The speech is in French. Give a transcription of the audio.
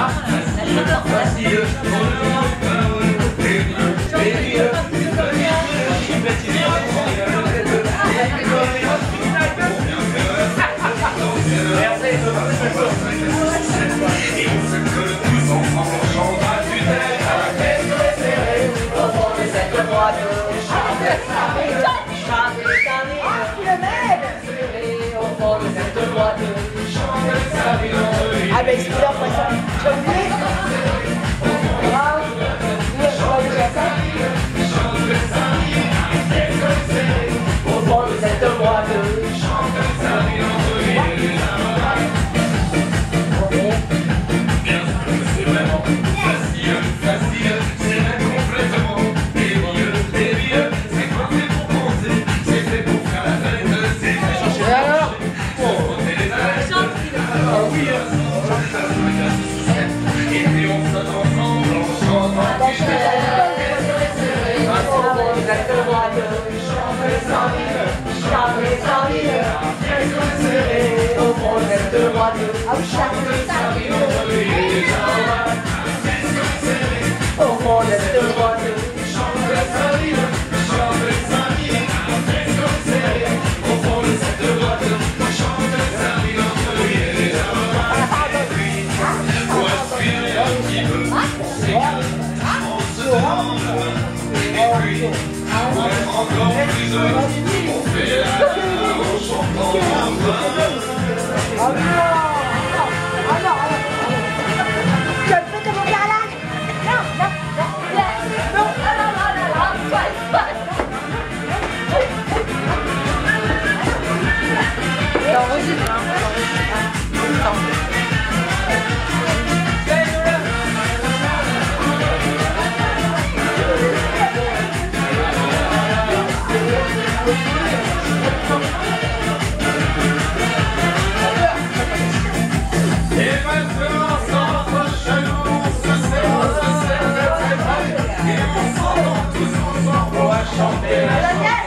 Ah ben c'est là après ça. Tu as oublié? Au fond de cette boîte. C'est vraiment facile, c'est même complètement débile, c'est pas fait pour penser, c'est fait pour faire la fête, c'est fait changer. Et alors? Pour frotter les ailes. Ah oui, et puis on saute ensemble en chantant. Au fond de cette boîte. Au fond de cette boîte. Encore plus heureux, on fait la en chantant en bas. Oh non! Oh non! Tu as fait comme on dit à l'âge? Non, non, non, non, Chanter.